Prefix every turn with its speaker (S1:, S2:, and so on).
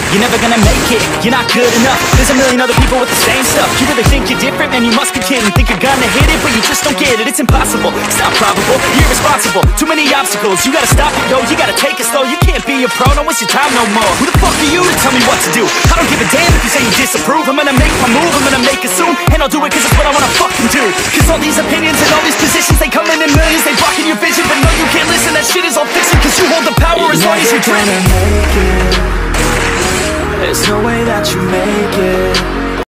S1: you're never gonna make it, you're not good enough. There's a million other people with the same stuff. You really think you're different? Man, you must be kidding. Think you're gonna hit it, but you just don't get it. It's impossible, it's not probable, you're irresponsible. Too many obstacles, you gotta stop it, yo. You gotta take it slow, you can't be a pro, don't waste your time no more. Who the fuck are you to tell me what to do? I don't give a damn if you say you disapprove. I'm gonna make my move, I'm gonna make it soon, and I'll do it cause it's what I wanna fucking do. Cause all these opinions and all these positions, they come in millions, they blocking your vision. But no, you can't listen, that shit is all fiction. Cause you hold the power as long as you're dreaming.
S2: There's no way that you make it.